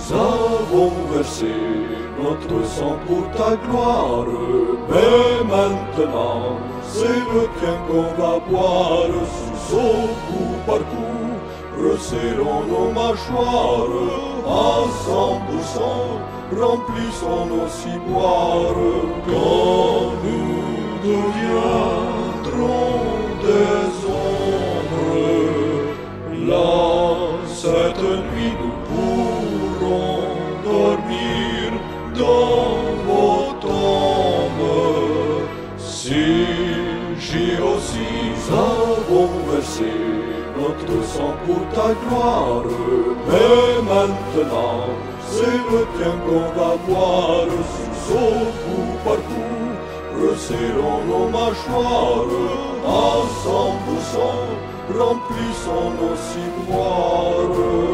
avons versé notre sang pour ta gloire, mais maintenant c'est le tien qu'on va boire. Sous au coup par coup, resserrons nos mâchoires, à 100% remplissons nos ciboires. Quand nous deviendrons des ombres, là, cette nuit nous pourrons dormir dans vos tombes. Si j'ai aussi avons versé notre sang pour ta gloire, mais maintenant c'est le tien qu'on va boire. Sous au coup par coup, resserrons nos mâchoires, à 100% remplissons nos ciboires.